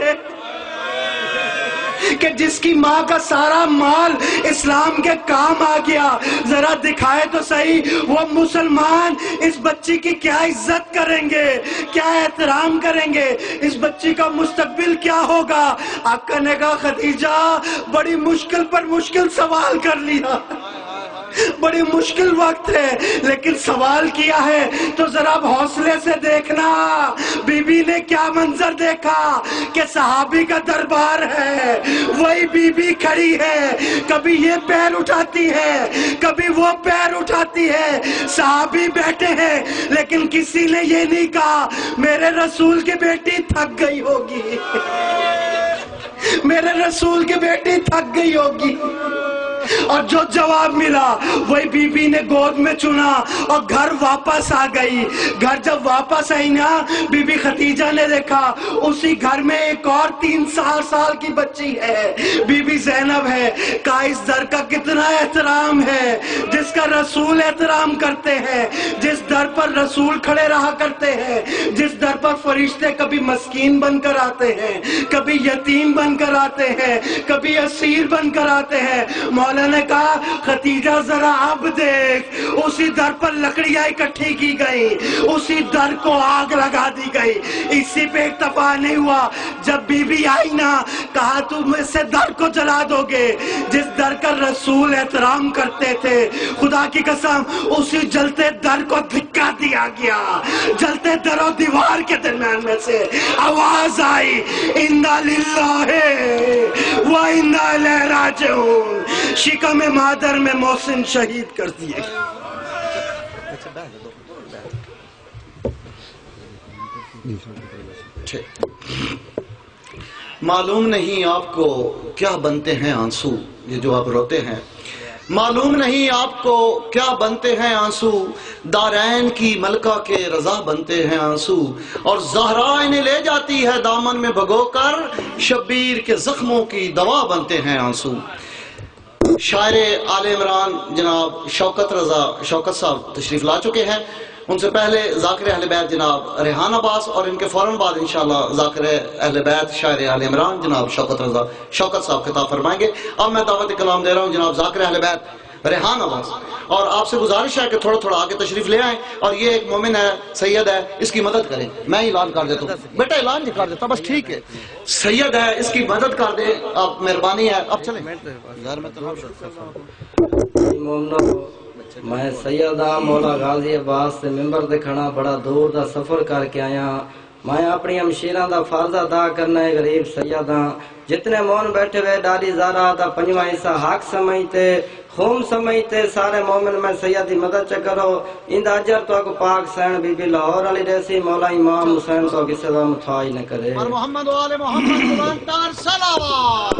کہ جس کی ماں کا سارا مال اسلام کے کام آ گیا. ذرا دکھائے تو صحیح وہ مسلمان اس بچی کی کیا عزت کریں گے، کیا احترام کریں گے، اس بچی کا مستقبل کیا ہوگا. آقا نے کہا خدیجہ بڑی مشکل پر مشکل سوال کر لیا، بڑی مشکل وقت ہے لیکن سوال کیا ہے تو ذرا حوصلے سے دیکھنا. بی بی نے کیا منظر دیکھا کہ صحابی کا دربار ہے، وہی بی بی کھڑی ہے، کبھی یہ پیر اٹھاتی ہے کبھی وہ پیر اٹھاتی ہے. صحابی بیٹھے ہیں لیکن کسی نے یہ نہیں کہا میرے رسول کی بیٹی تھک گئی ہوگی، میرے رسول کی بیٹی تھک گئی ہوگی. اور جو جواب ملا وہی بی بی نے گود میں چنا اور گھر واپس آ گئی. گھر جب واپس آئی نا بی بی خدیجہ نے دیکھا اسی گھر میں ایک اور تین سال سال کی بچی ہے، بی بی زینب ہے. کہا اس در کا کتنا احترام ہے جس کا رسول احترام کرتے ہیں، جس در پر رسول کھڑے رہا کرتے ہیں، جس در پر فرشتے کبھی مسکین بن کر آتے ہیں، کبھی یتیم بن کر آتے ہیں، کبھی اسیر بن کر آتے ہیں. مولا نے کہا خدیجہ ذرا اب دیکھ، اسی در پر لکڑیاں اکٹھی کی گئی، اسی در کو آگ لگا دی گئی. اسی پہ اکتفا نہیں ہوا، جب بی بی آئی نا کہا تم اس سے در کو جلا دو گے جس در کا رسول احترام کرتے تھے. خدا کی قسم اسی جلتے در کو دھکا دیا گیا. جلتے در و دیوار کے درمیان میں سے آواز آئی انا للہ و انا الیہ راجعون. شکم مادر میں محسن شہید کر دیے. معلوم نہیں آپ کو کیا بنتے ہیں آنسو، یہ جو آپ روتے ہیں، معلوم نہیں آپ کو کیا بنتے ہیں آنسو. دارین کی ملکہ کے رضا بنتے ہیں آنسو، اور زہرا انہیں لے جاتی ہے دامن میں بھگو کر، شبیر کے زخموں کی دوا بنتے ہیں آنسو. شاعر آل عمران جناب شوکت رضا شوکت صاحب تشریف لا چکے ہیں. ان سے پہلے ذاکر اہل بیت جناب ریحان عباس، اور ان کے فوراً بعد انشاءاللہ ذاکر اہل بیت شاعر آل عمران جناب شوکت رضا شوکت صاحب خطاب فرمائیں گے. اب میں دعوت کلام دے رہا ہوں جناب ذاکر اہل بیت ریحان عباس، اور آپ سے گزارش ہے کہ تھوڑا تھوڑا آگے تشریف لے آئیں، اور یہ ایک مومن ہے، سید ہے، اس کی مدد کریں. میں اعلان کر دیتا ہوں، بیٹا اعلان نہیں کر دیتا، بس ٹھیک ہے، سید ہے، اس کی مدد کر دیں آپ، مہربانی ہے. اب چلیں میں سیدہ مولا غازی عباس سے ممبر دے کھڑا، بڑا دور دا سفر کر کے آیا. میں اپنی ہمشیراں دا فرض ادا کرنا ہے. غریب سیداں جتنے مون بیٹھے ہوئے ڈاڈی زارا دا پنجواں حصہ حق سمجھتے، خوم سمجھتے، سارے مومن میں سید دی مدد چ کرو. اندہ اجر تو اگو پاک سین بی بی لاہور علی ریسی مولا امام حسین تو کسی دا متھائی نہ کرے. اور محمد و آل محمد قرآن صلوات.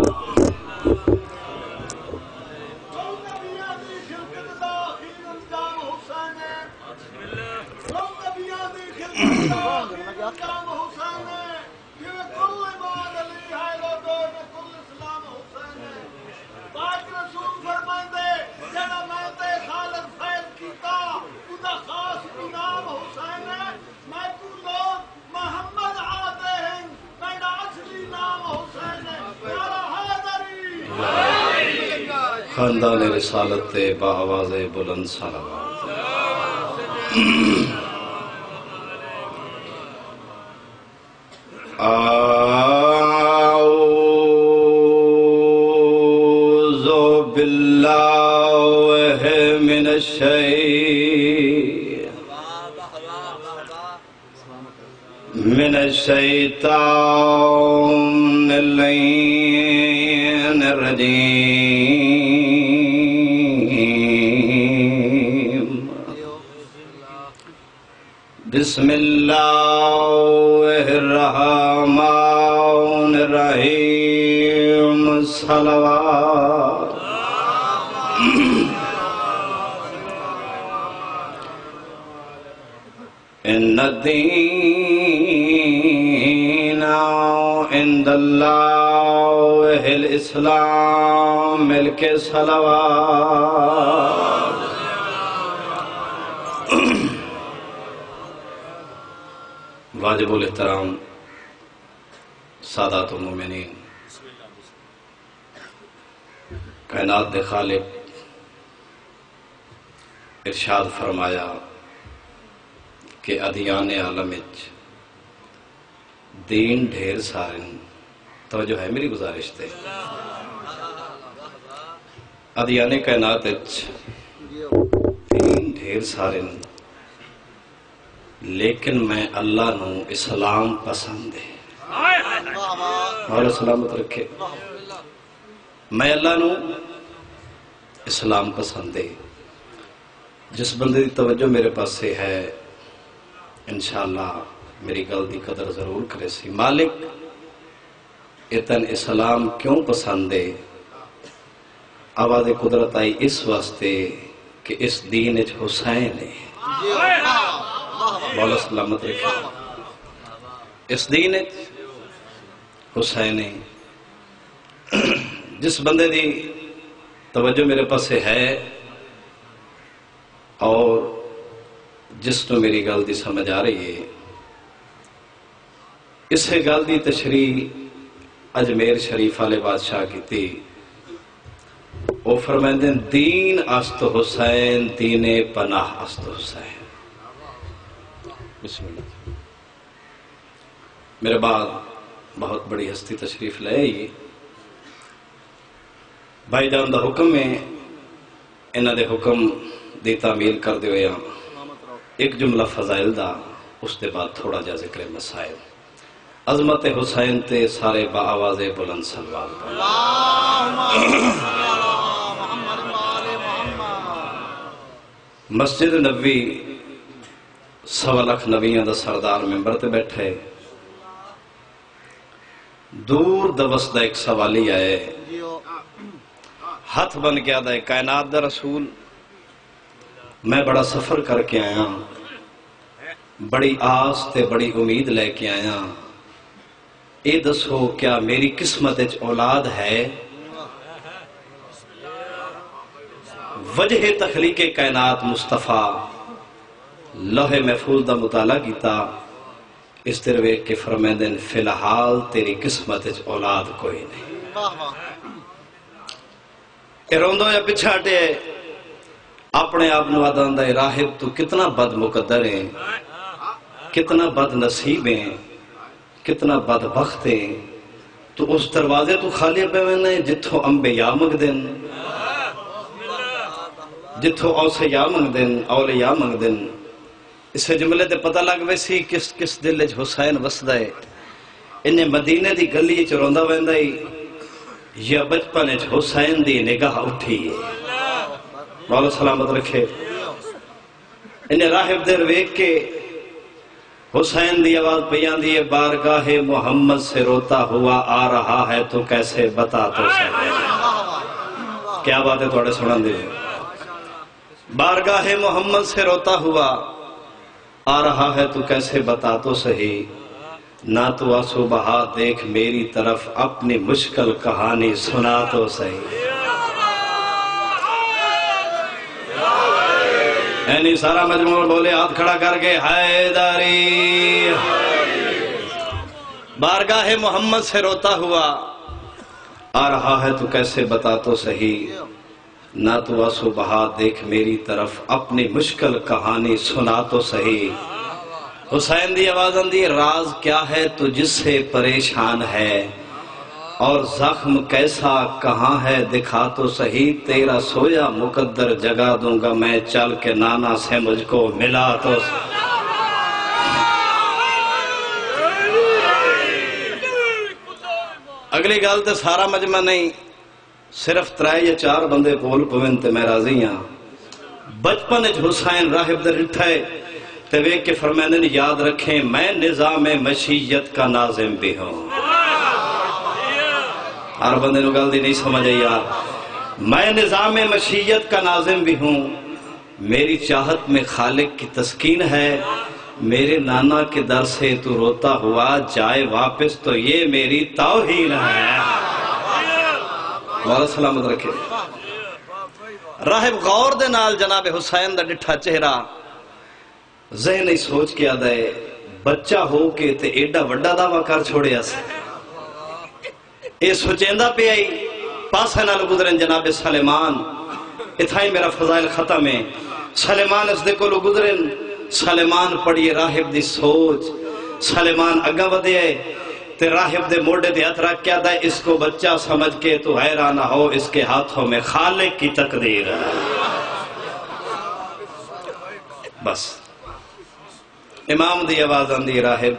خاندان رسالت با آواز بلند صلوات. اعوذ باللہ من الشیطان من الشیطان اللعین الرجیم. بسم اللہ الرحمن الرحیم. صلوات. ان الدین عند اللہ الاسلام. مل کے صلوات. واجب الاحترام سادات المومنین، کائنات دے خالق ارشاد فرمایا کہ ادیان عالم وچ دین ڈھیر سارے. توجہ ہے میری گزارش تے؟ ادیان کائنات وچ دین ڈھیر سارے، لیکن میں اللہ نو اسلام پسند ہے. اور سلامت رکھے. میں اللہ نو اسلام پسند ہے. جس بندے دی توجہ میرے پاس سے ہے انشاءاللہ میری گل دی قدر ضرور کرے سی. مالک اتن اسلام کیوں پسند ہے؟ آواز قدرت آئی اس واسطے کہ اس دین اچ حسین ہے. مولا سلامت رکھے. اس دین اچ حسین ہے. جس بندے دی توجہ میرے پاس ہے اور جس تو میری گل دی سمجھ آ رہی ہے، اسے گل دی تشریح اجمیر شریف والے بادشاہ کی تھی. وہ فرمائندے دین است حسین، دین پناہ است حسین. بسم اللہ. میرے بعد بہت بڑی ہستی تشریف لے آئی. بھائی جان دا حکم میں انہاں دے حکم دی تعمیل کر دے ہوئے ایک جملہ فضائل دا، اس دے بعد تھوڑا جا ذکر مسائل. عظمت حسین تے سارے با آواز بلند صلوات. مسجد نبوی سوا لکھ نبیاں دا سردار ممبر تے بیٹھے. دور دوست دا ایک سوالی آئے، ہاتھ بن گیا دا کائنات دا رسول، میں بڑا سفر کر کے آیا، بڑی آس تے بڑی امید لے کے آیا. اے دسو کیا میری قسمت اچ اولاد ہے؟ وجہ تخلیق کائنات مصطفیٰ لوح محفوظ دا مطالعہ کیتا، اس طرح ویک کے فرمیندن فی الحال تیری قسمت اولاد کوئی نہیں۔ اے روندو یا پچھاٹے اپنے آپ نوادان دا راہب تو کتنا بد مقدر ہیں، کتنا بد نصیب ہیں، کتنا بد بخت ہیں، تو اس دروازے تو خالی پہ میں نے جتھو انبیاء منگ دن، جتھو اوسیاء منگ دن، اولیاء منگ دن۔ اس جملے تے پتہ لگ ویسی کس کس دل وچ حسین وسدا ہے۔ انہیں مدینے دی گلی وچ روندا ویندا ہے یا بچپن وچ حسین دی نگاہ اٹھی ہے، مولا سلامت رکھے۔ انہیں راہب در ویک کے حسین دی آواز پیاندی ہے، بارگاہ محمد سے روتا ہوا آ رہا ہے تو کیسے بتا تو سکے۔ کیا بات ہے توڑے سنن دے، بارگاہ محمد سے روتا ہوا آ رہا ہے تو کیسے بتا تو صحیح، نہ تو آنسو بہا دیکھ میری طرف اپنی مشکل کہانی سنا تو صحیح۔ اینی سارا مجموع بولے ہاتھ کھڑا کر کے حیداری، بارگاہ محمد سے روتا ہوا آ رہا ہے تو کیسے بتا تو صحیح، نہ تو آنسو بہا دیکھ میری طرف اپنی مشکل کہانی سنا تو صحیح۔ حسین دی آواز اندی، راز کیا ہے تو جس سے پریشان ہے، اور زخم کیسا کہاں ہے دکھا تو صحیح، تیرا سویا مقدر جگا دوں گا میں، چل کے نانا سے مجھ کو ملا تو صحیح۔ اگلی گل تے سارا مجمع نہیں، صرف ترائے یا چار بندے بول پوین تے میں راضی ہاں۔ بچپن اچ حسین راہب در اٹھائے تے ویک کے فرمائندن یاد رکھیں میں نظام مشیت کا ناظم بھی ہوں۔ ہر بندے نو گل دی نہیں سمجھے یار، میں نظام مشیت کا ناظم بھی ہوں، میری چاہت میں خالق کی تسکین ہے، میرے نانا کے در سے تو روتا ہوا جائے واپس تو یہ میری توہین ہے۔ مولا سلامت رکھے۔ راہب غور دے نال جناب حسین دا ڈٹھا چہرہ ذہن ہی سوچ کے آدھا ہے، بچہ ہو کے تے ایڈا وڈا دعویٰ کر چھوڑے اسے۔ اے سوچیندہ پہ آئی پاسے نال گزرن جناب سلیمان، اتھائی میرا فضائل ختم ہے۔ سلیمان اس دے کو لو گزرن، سلیمان پڑھئے راہب دی سوچ، سلیمان اگا ودے آئے تے راہب دے موڑے دے ہاتھ رکھ کیا دا اس کو بچہ سمجھ کے تو حیران نہ ہو، اس کے ہاتھوں میں خالق کی تقدیر ہے۔ بس امام دی آواز آندی، راہب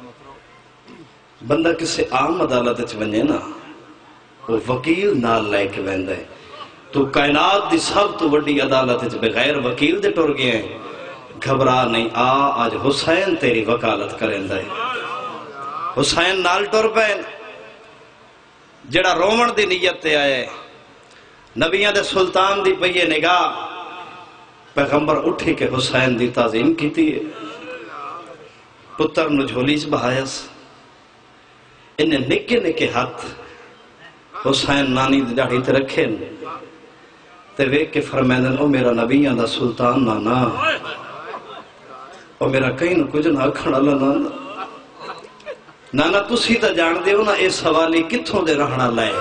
بندہ کسے عام عدالت اچ ونجے نا وہ وکیل نال لے کے ویندے، تو کائنات دی سب تو بڑی عدالت اچ بغیر وکیل دے ٹر گئے ہیں، گھبرا نہیں، آ آج حسین تیری وکالت کریں دے۔ حسین نال ٹر پین جڑا رومن دی نیت تے آئے، نبیان دے سلطان دی پئیے نگاہ، پیغمبر اٹھی کے حسین دی تعظیم کیتی ہے، پتر نو جھولیچ بہایس، انہیں نکے نکے ہاتھ حسین نانی دی داڑھی تے رکھیں تے ویک کے فرمیندن، او میرا نبیان دا سلطان نانا، او میرا کہیں نو کچھ نہ کھڑا لنا نانا تسی تا جان دے ہو نا اے سوالی کتھوں دے رہنا لائے۔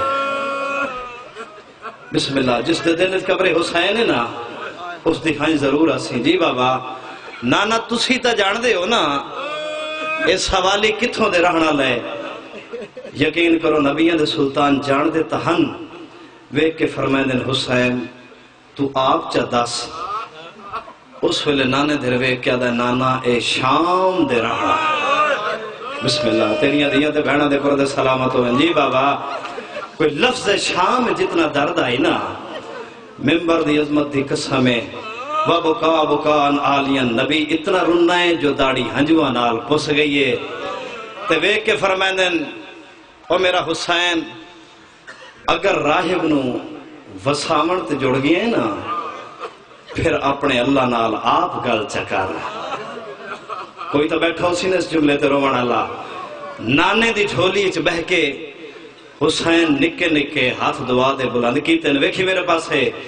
بسم اللہ، جس دے دل قبر حسین ہے نا اس دکھائیں ضرور آسی، جی بابا نانا تسی تا جان دے ہو نا اے سوالی کتھوں دے رہنا لائے۔ یقین کرو نبیان دے سلطان جان دے تہن، ویک کے فرمائندن حسین تو آپ چا دس، اس ویلے نانے دے ویک کیا دا نانا اے شام دے رہنا۔ بسم اللہ، تیریاں دیاں تے بہنہ دے پردے سلامت ہوئے، جی بابا کوئی لفظ شام جتنا درد آئی نا، ممبر دی عظمت دی قسمیں وَبُكَا بُكَان آلین، نبی اتنا رننا ہے جو داڑی ہنجوان نال پس گئی ہے۔ تے ویک کے فرمائندن، او میرا حسین اگر راہب نو وسامن تے جڑ گئے نا پھر اپنے اللہ نال آپ گل چکار۔ کوئی تو بیٹھا اسی نے اس جملے تے روان اللہ، نانے دی جھولی اچ بہ کے حسین نکے نکے ہاتھ دعا دے بلند کی تین ویکھی میرے پاس ہے،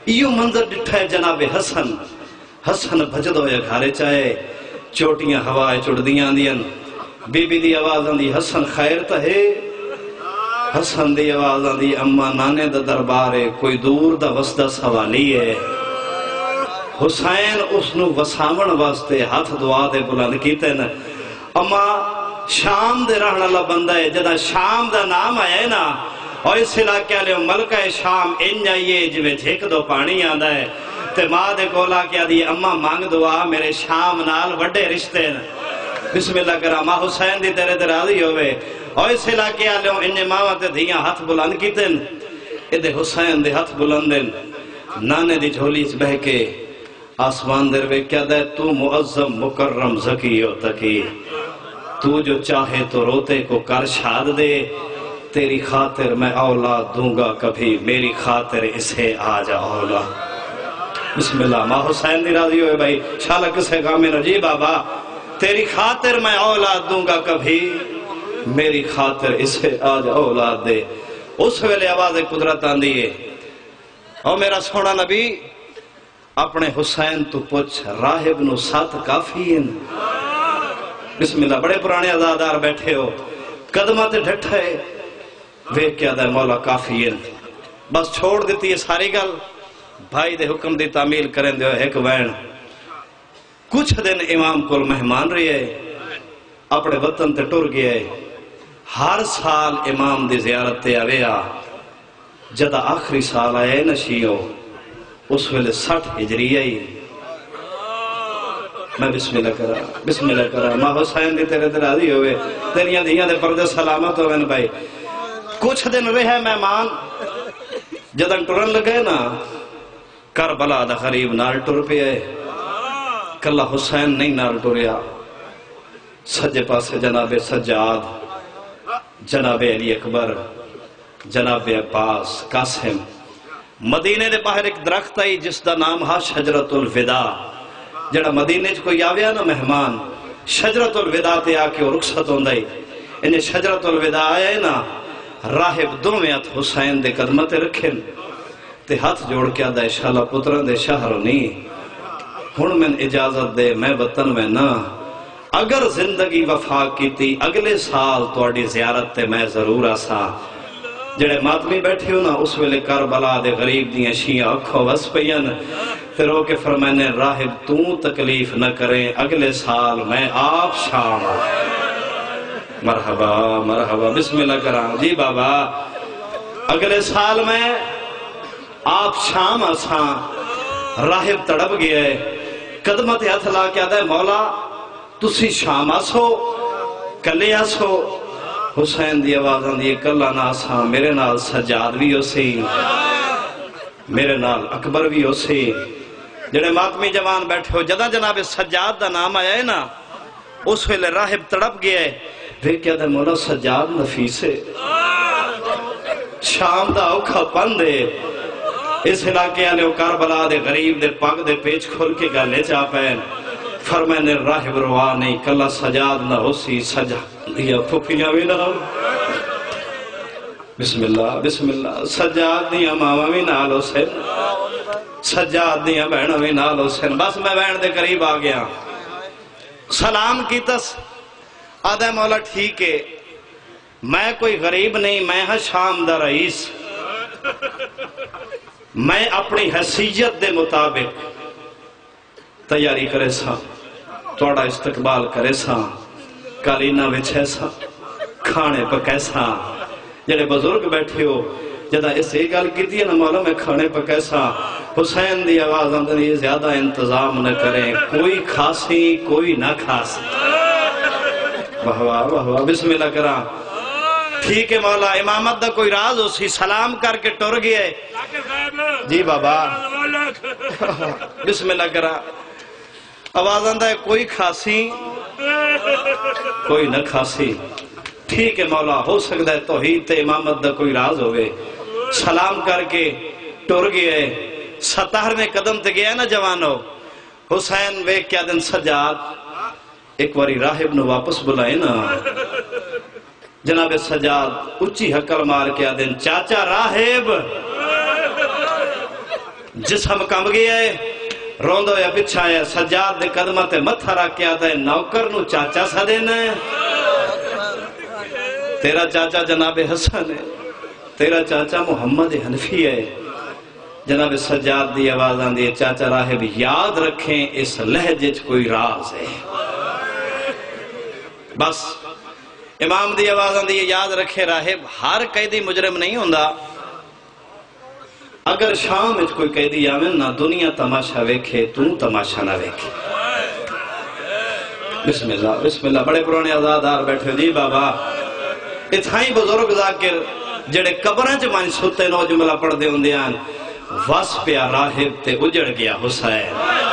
ایو منظر ڈٹھا ہے جناب حسن حسن بھجد ہویا گھارے چاہے چوٹیاں ہوائے چڑ دیاں دیاں بی بی دی آواز آن دی حسن خیر تا ہے حسن دی آواز آن دی اما نانے دا دربارے کوئی دور دا وسدہ سوالی ہے حسین اس نو وسامن واسطے ہاتھ دعا دے بلند کیتے نا اما شام دے رہن اللہ بندہ ہے جدا شام دا نام آیا ہے نا اور اس علاقے لئے ملکہ شام ان جائیے جویں جھیک دو پانی آندہ ہے تے ماں دے کولا کیا دی اما مانگ دعا میرے شام نال وڈے رشتے نا بسم اللہ کرا ماں حسین دی تیرے تیرے آدھی ہوئے اور اس علاقے لئے انہیں ماں تے دھیاں ہاتھ بلند کیتے نا ادھے حسین دے ہاتھ بلندن نانے دی جھولی سے بہ کے آسمان در وے کیا دے تو معظم مکرم زکی و تکی تو جو چاہے تو روتے کو کر شاد دے تیری خاطر میں اولاد دوں گا کبھی میری خاطر اسے آجا اولاد بسم اللہ ماں حسین دی راضی ہوئے بھائی شالہ کسے گا میں رجی بابا تیری خاطر میں اولاد دوں گا کبھی میری خاطر اسے آجا اولاد دے اس ویلے آواز قدرت آن دیئے اور میرا سونا نبی اپنے حسین تو پوچھ راہب نو ساتھ کافی ہیں بسم اللہ بڑے پرانے عزادار بیٹھے ہو قدمات ڈھٹھے وے کیا دے مولا کافی ہیں بس چھوڑ دیتی ہے ساری گل بھائی دے حکم دی تعمیل کریں دے ایک وین کچھ دن امام کل مہمان رہی ہے اپنے وطن تے ٹر گئے ہر سال امام دی زیارت تے آویا جدہ آخری سال آئے نشیو اس ویلے سٹھ ہجری آئی میں بسم اللہ کرا بسم اللہ کرا ماں حسین دی تیرے تیرے آدھی ہوئے تیریاں دیاں دے پردے سلامت ہوئے نا بھائی کچھ دن رہے مہمان جدن ٹرن لگے نا کربلا دا غریب نال ٹر پہ ہے کلہ حسین نہیں نال ٹریا سجے پاسے جناب سجاد جناب علی اکبر جناب عباس قاسم مدینے دے باہر ایک درخت آئی جس دا نام ہا شجرت الوداع جڑا مدینے کوئی آویا نا مہمان شجرت الوداع تے آکے وہ رخصت ہوندائی انہیں شجرت الوداع آئے نا راہب دو میں ات حسین دے قدمت رکھیں تے ہاتھ جوڑ کیا دے شالہ پتران دے شہروں نہیں ہن میں اجازت دے میں وطن میں نا اگر زندگی وفا کی تھی اگلے سال توڑی زیارت تے میں ضرور آسا جڑے ماتمی بیٹھے ہو نا اس ویلے کربلا دے غریب دیاں شیعہ اکھو وس پین پھر ہو کے فرمائنے راہب تو تکلیف نہ کریں اگلے سال میں آپ شام مرحبا مرحبا بسم اللہ کرام جی بابا اگلے سال میں آپ شام آساں راہب تڑپ گئے قدمت ہاتھ لا کیا دے مولا تسی شام آسو کلے آسو حسین دی آواز آن دی کلہ ناسا میرے نال سجاد بھی ہو سی میرے نال اکبر بھی ہو سی جنہیں ماتمی جوان بیٹھے ہو جدہ جناب سجاد دا نام آیا ہے نا اس ویلے راہب تڑپ گئے وہ کیا دے مولا سجاد نفیسے شام دا اوکھا پندے اس علاقے آلے کربلا دے غریب دے پاک دے پیچ کھول کے گالے چاپین فرمائنے راہب روا نہیں کلہ سجاد نہ ہو سی سجاد دیا پھپیاں بھی نہ ہو بسم اللہ بسم اللہ سجاد دیا ماما بھی نال حسین سجاد دیا بہن بھی نال حسین بس میں بہن دے قریب آ گیا سلام کی تس آدھے مولا ٹھیک ہے میں کوئی غریب نہیں میں ہاں شام دا رئیس میں اپنی حیثیت دے مطابق تیاری کرے سا توڑا استقبال کرے سا کالینہ وچھے سا کھانے پکے سا جڑے بزرگ بیٹھے ہو جدہ اس ایک گل کی تھی نا مولا میں کھانے پکے سا حسین دی آواز اندر یہ زیادہ انتظام نہ کریں کوئی کھاسی کوئی نہ کھاسی واہ واہ واہ بسم اللہ کرا ٹھیک ہے مولا امامت دا کوئی راز ہو سی سلام کر کے ٹر گئے جی بابا بسم اللہ کرا آواز آندہ ہے کوئی کھاسی کوئی نہ کھاسی ٹھیک ہے مولا ہو سکتا ہے توحید تے امامت دا کوئی راز ہوئے سلام کر کے ٹر گئے ستہر میں قدم تے گیا نا جوانو حسین وے کیا دن سجاد ایک واری راہب نو واپس بلائے نا جناب سجاد اچھی حکر مار کیا دن چاچا راہب جسم کم گیا ہے روندہ یا پچھا ہے سجاد دے قدمہ تے متھا رکھ کے آتا ہے نوکر نو چاچا سا دینا ہے تیرا چاچا جناب حسن ہے تیرا چاچا محمد حنفی ہے جناب سجاد دی آواز آن دی چاچا راہب یاد رکھیں اس لہجے کوئی راز ہے بس امام دی آواز آن دی یاد رکھے راہب ہر قیدی مجرم نہیں ہوندہ اگر شام میں کوئی قیدی آمن نہ دنیا تماشا ویکھے تو تماشا نہ ویکھے بسم اللہ بسم اللہ بڑے پرانے آزادار بیٹھے جی بابا اتھائی بزرگ ذاکر جڑے قبریں چ من ستے نو جملہ پڑھ دے ہوندیاں وس پیا راہب تے اجڑ گیا حسین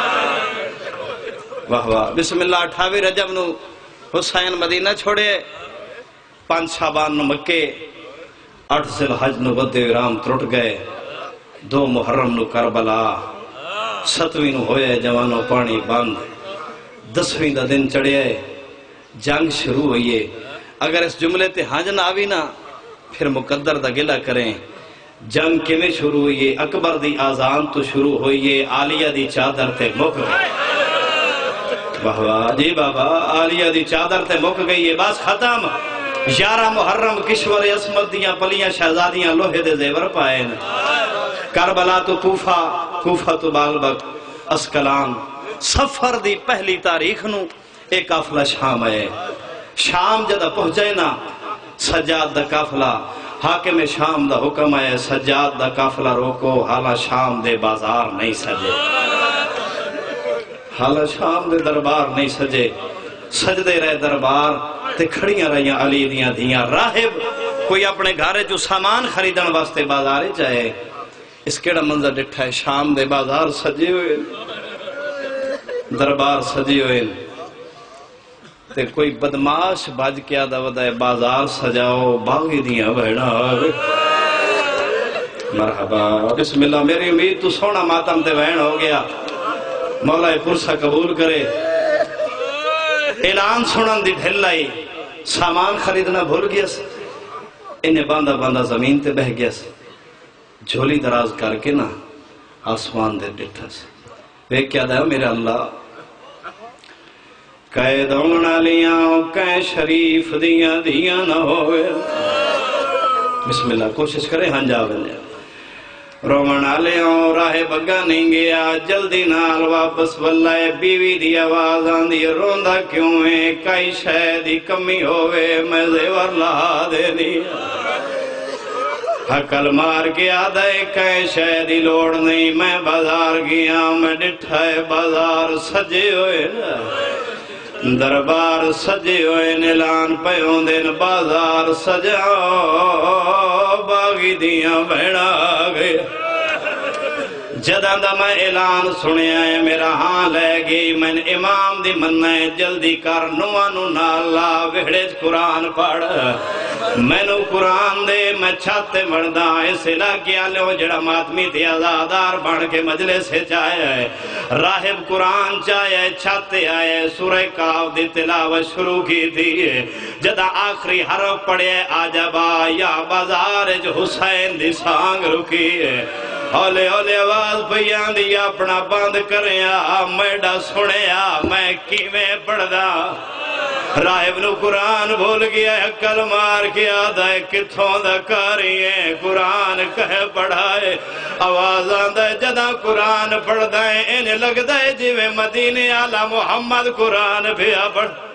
واہ واہ بسم اللہ اٹھاوی رجب نو حسین مدینہ چھوڑے پانچ شعبان نو مکے اٹھ ذی الحج نو بدے رام ترٹ گئے دو محرم نو کربلا ستویں نو ہوئے جوانو پانی بند دسویں دا دن چڑھے جنگ شروع ہوئیے اگر اس جملے تے ہاں نہ آوی نا پھر مقدر دا گلہ کریں جنگ کیویں شروع ہوئیے اکبر دی آزان تو شروع ہوئیے عالیہ دی چادر تے مک گئی واہ واہ جی بابا عالیہ دی چادر تے مک گئی ہے بس ختم یارہ محرم کشور عصمت دیاں پلیاں شہزادیاں لوہے دے زیور پائے کربلا تو کوفہ کوفہ تو بالبک اسکلان سفر دی پہلی تاریخ نو ایک قافلہ شام ہے شام جدہ پہنچے نا سجاد دا قافلہ حاکم شام دا حکم ہے سجاد دا قافلہ روکو حالا شام دے بازار نہیں سجے حالا شام دے دربار نہیں سجے سجدے رہے دربار تے کھڑیاں رہیاں علی دیاں دیاں راہب کوئی اپنے گھارے جو سامان خریدن واسطے بازارے چاہے اس کیڑا منظر ڈٹھا ہے شام دے بازار سجے ہوئے دربار سجے ہوئے تے کوئی بدماش باج کیا دا ودا ہے بازار سجاؤ باغی دیاں بہنا مرحبا بسم اللہ میری امید تو سونا ماتم تے بہن ہو گیا مولا پرسہ قبول کرے اعلان سنن دی ڈھل لائی سامان خریدنا بھول گیا سے انہیں باندھا باندھا زمین تے بہ گیا سے جھولی دراز کر کے نا آسمان دے ڈٹھا سے وہ کیا دا میرے اللہ کہے دونا لیاں کہے شریف دیاں دیاں نہ ہوئے بسم اللہ کوشش کرے ہاں جاوے لیا رومنا لیاں راہ بگا نہیں گیا جلدی نال واپس واللہ بیوی دی آواز آن دی روندہ کیوں ہے کئی شہدی کمی ہوئے میں زیور لہا دے دیا حقل مار کے آدھے کہیں شہدی لوڑ نہیں میں بازار گیا میں ڈٹھائے بازار سجے ہوئے دربار سجے ہوئے نیلان پیوں دن بازار سجاؤ باغی دیاں بہنا گئے جدہ دا میں اعلان سنیا ہے میرا ہاں لے گئی میں نے امام دی منہ ہے جلدی کر نوانو نالا ویڑے قرآن پڑھ میں نو قرآن دے میں چھاتے مردہ اس علاقے آلے ہو جڑا ماتمی تھی آزادار بڑھ کے مجلس سے چاہے ہے راہب قرآن چاہے چھاتے آئے سورہ کاف دی تلاوت شروع کی تھی جدہ آخری حرف پڑھے آجبا یا بازار جو حسین دی سانگ رکی ہے ہولے ہولے آواز پیان دی اپنا بند کریا میڈا سنیا میں کیویں پڑھدا راہب نو قرآن بھول گیا ہے کل مار کے آدھا ہے کتھوں دا کاریے قرآن کہے پڑھائے آواز آدھا ہے جدہ قرآن پڑھ دائیں انہیں لگ دائے جیوے مدینے آلہ محمد قرآن بھی پڑھ